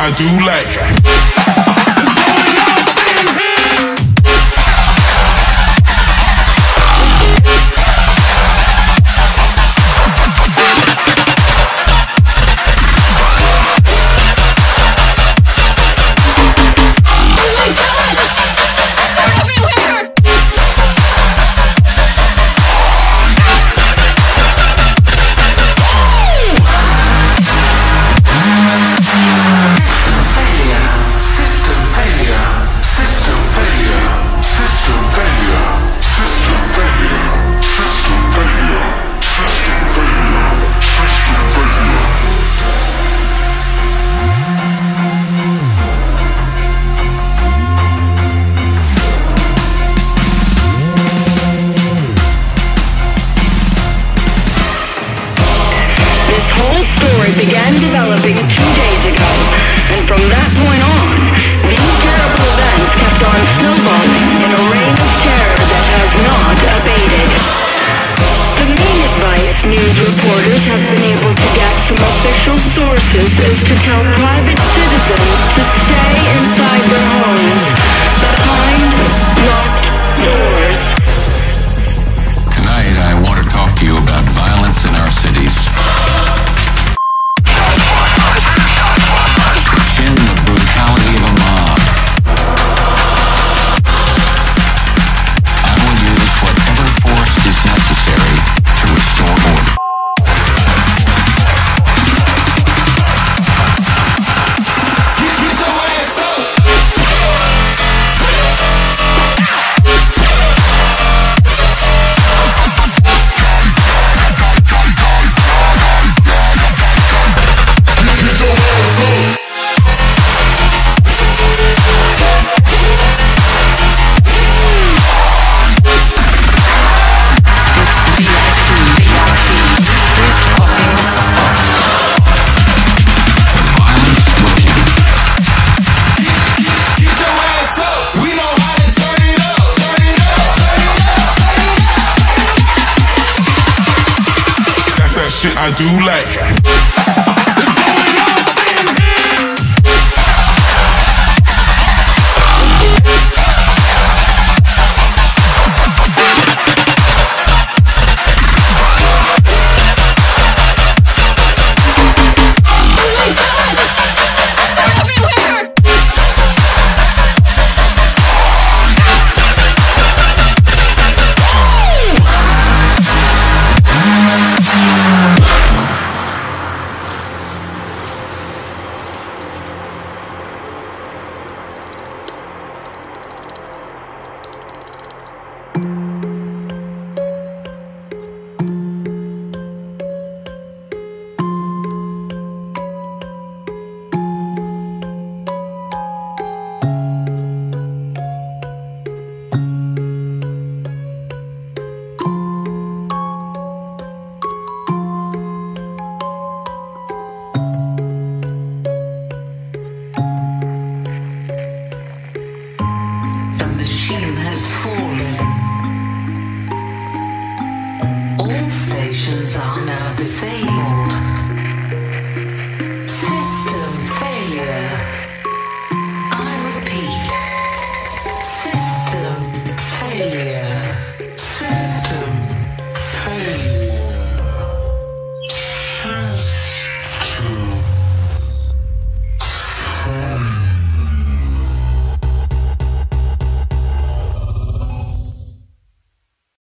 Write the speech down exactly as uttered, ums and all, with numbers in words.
I do like. Began developing two days ago, and from that point on, these terrible events kept on snowballing in a reign of terror that has not abated. The main advice news reporters have been able to get from official sources is to tell private citizens to stay inside their homes, behind locked doors. Tonight, I want to talk to you about violence in our cities. I do like.